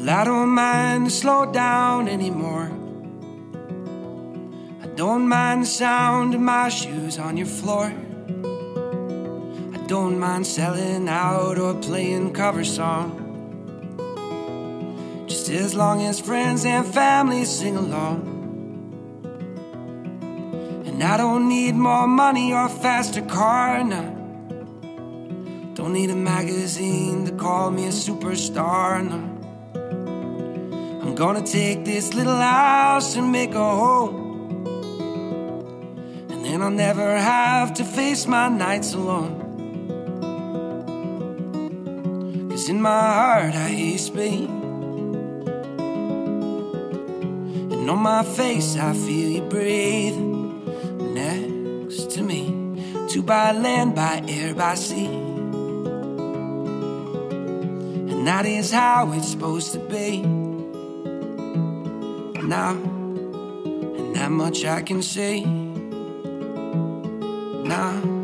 I don't mind to slow down anymore. I don't mind the sound of my shoes on your floor. I don't mind selling out or playing cover songs, just as long as friends and family sing along. And I don't need more money or a faster car, no. Don't need a magazine to call me a superstar, no. I'm gonna take this little house and make a home, and then I'll never have to face my nights alone. 'Cause in my heart I hear you speak, and on my face I feel you breathe next to me. Two by land, by air, by sea, and that is how it's supposed to be. Now, and that much I can say. Now